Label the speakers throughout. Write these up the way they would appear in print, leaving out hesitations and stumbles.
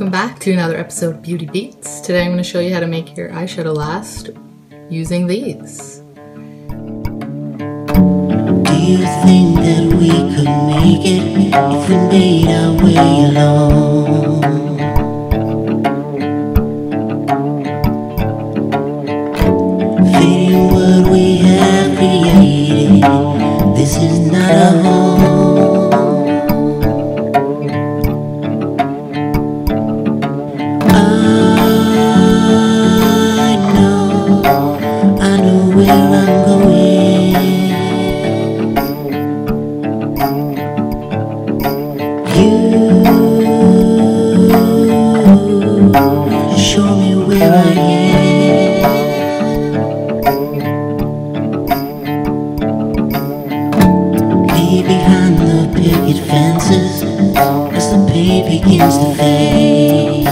Speaker 1: welcome back to another episode of Beauty Beats. Today I'm going to show you how to make your eyeshadow last using these.
Speaker 2: Do you think that we could make it if we made our way alone? Fading what we have created, this is not a home. I know where I'm going. You show me where I am. Leave behind the picket fences as the pain begins to fade.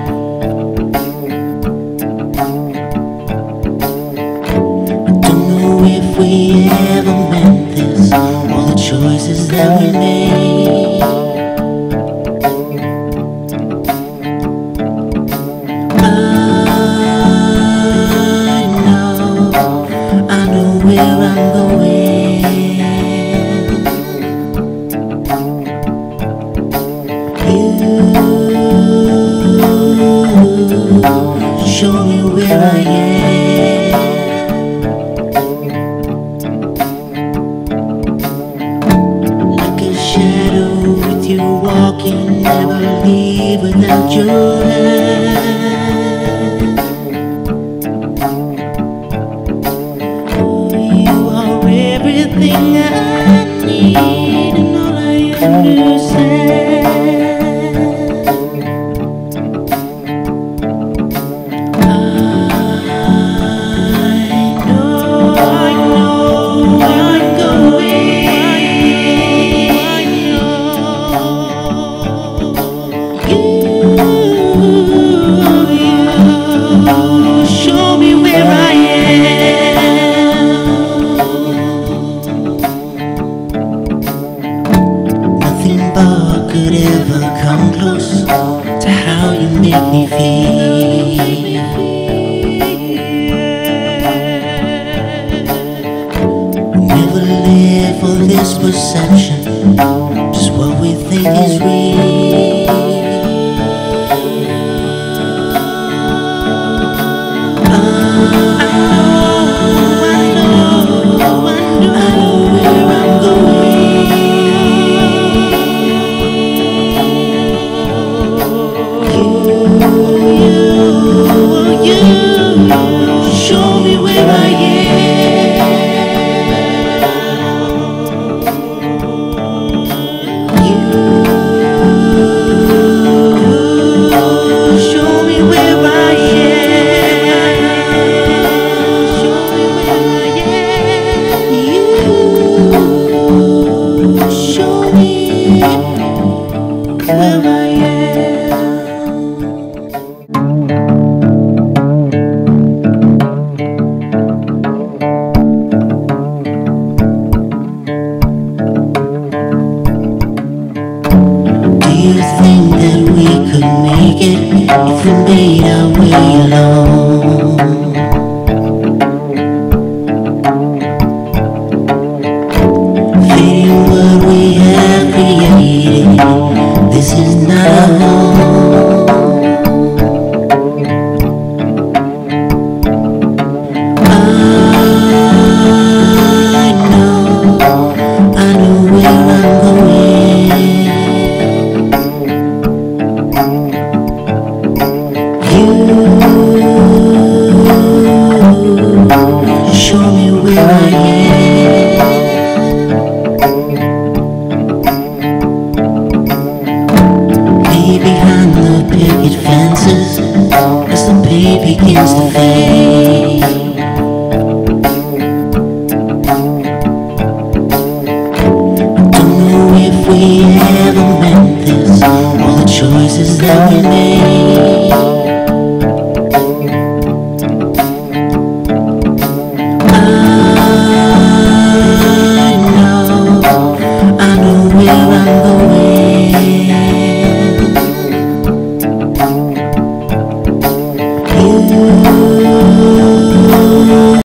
Speaker 2: If we ever meant this, all the choices that we made. I know where I'm going. You show me where I am. With you walking, never leave without your hand. You are everything I need and all I understand. I know where I'm going. Show me where I am. Nothing but could ever come close to how you make me feel. Never live for this perception, just what we think is real. I know where I'm going. You show me where I am. You show me where I am. Show me where I am. You show me where I am. Do you think that we could make it if we made our way alone? Fading what we have created, this is not a home. I know where I'm going. You show me where I am. Leave behind the picket fences as the pain begins to fade. Don't know if we ever meant this, all the choices that we made.